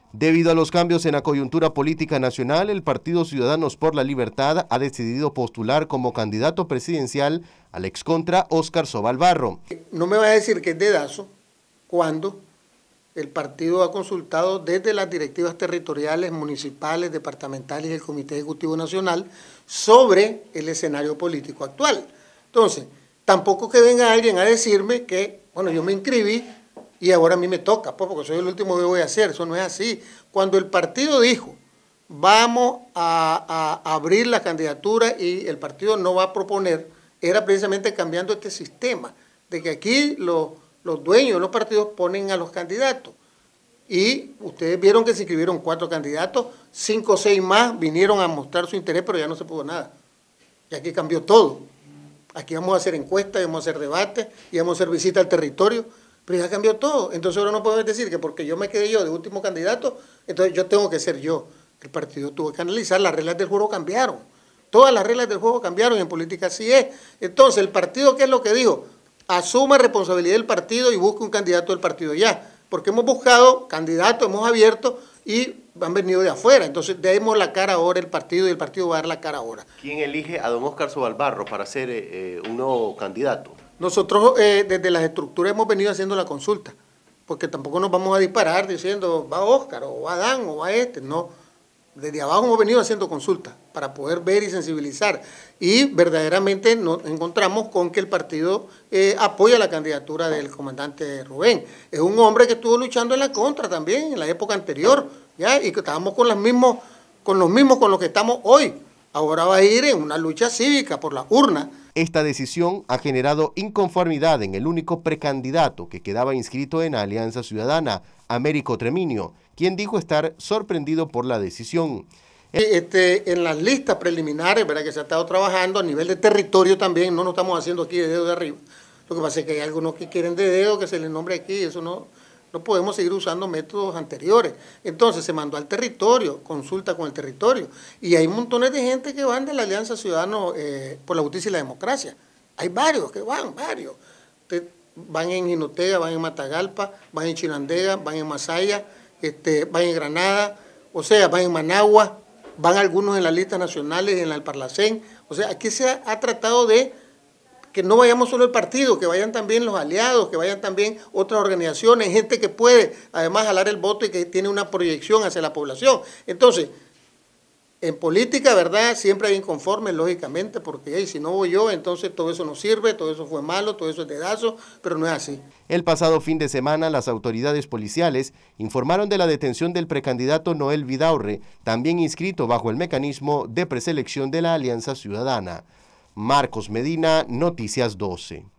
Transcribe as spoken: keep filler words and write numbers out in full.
Debido a los cambios en la coyuntura política nacional, el Partido Ciudadanos por la Libertad ha decidido postular como candidato presidencial al excontra Óscar Sobal Barro. No me va a decir que es dedazo cuando el partido ha consultado desde las directivas territoriales, municipales, departamentales y el Comité Ejecutivo Nacional sobre el escenario político actual. Entonces, tampoco que venga alguien a decirme que, bueno, yo me inscribí y ahora a mí me toca, pues, porque soy el último que voy a hacer. Eso no es así. Cuando el partido dijo, vamos a, a abrir la candidatura y el partido no va a proponer, era precisamente cambiando este sistema, de que aquí los, los dueños de los partidos ponen a los candidatos. Y ustedes vieron que se inscribieron cuatro candidatos, cinco o seis más vinieron a mostrar su interés, pero ya no se pudo nada. Y aquí cambió todo. Aquí vamos a hacer encuestas, vamos a hacer debates, y vamos a hacer visita al territorio, pero ya cambió todo. Entonces ahora no podemos decir que porque yo me quedé yo de último candidato, entonces yo tengo que ser yo. El partido tuvo que analizar, las reglas del juego cambiaron. Todas las reglas del juego cambiaron y en política así es. Entonces el partido, ¿qué es lo que dijo? Asuma responsabilidad del partido y busque un candidato del partido ya. Porque hemos buscado candidatos, hemos abierto y han venido de afuera. Entonces demos la cara ahora el partido y el partido va a dar la cara ahora. ¿Quién elige a don Óscar Sobal Barro para ser eh, un nuevo candidato? Nosotros eh, desde las estructuras hemos venido haciendo la consulta, porque tampoco nos vamos a disparar diciendo va Óscar o va Dan o va este, no. Desde abajo hemos venido haciendo consultas para poder ver y sensibilizar y verdaderamente nos encontramos con que el partido eh, apoya la candidatura del comandante Rubén. Es un hombre que estuvo luchando en la contra también en la época anterior, ¿ya? Y que estábamos con, las mismos, con los mismos con los que estamos hoy. Ahora va a ir en una lucha cívica por la urna. Esta decisión ha generado inconformidad en el único precandidato que quedaba inscrito en la Alianza Ciudadana, Américo Treminio, quien dijo estar sorprendido por la decisión. Este, en las listas preliminares, ¿verdad?, que se ha estado trabajando a nivel de territorio también, no nos estamos haciendo aquí de dedo de arriba. Lo que pasa es que hay algunos que quieren de dedo, que se les nombre aquí, eso no, no podemos seguir usando métodos anteriores. Entonces se mandó al territorio, consulta con el territorio, y hay montones de gente que van de la Alianza Ciudadanos eh, por la Justicia y la Democracia. Hay varios que van, varios. Te, van en Jinotega, van en Matagalpa, van en Chinandega, van en Masaya, este, van en Granada, o sea, van en Managua, van algunos en las listas nacionales, en la del Parlacén. O sea, aquí se ha, ha tratado de que no vayamos solo el partido, que vayan también los aliados, que vayan también otras organizaciones, gente que puede además jalar el voto y que tiene una proyección hacia la población. Entonces, en política, ¿verdad?, siempre hay inconformes, lógicamente, porque hey, si no voy yo, entonces todo eso no sirve, todo eso fue malo, todo eso es dedazo, pero no es así. El pasado fin de semana, las autoridades policiales informaron de la detención del precandidato Noel Vidaurre, también inscrito bajo el mecanismo de preselección de la Alianza Ciudadana. Marcos Medina, Noticias doce.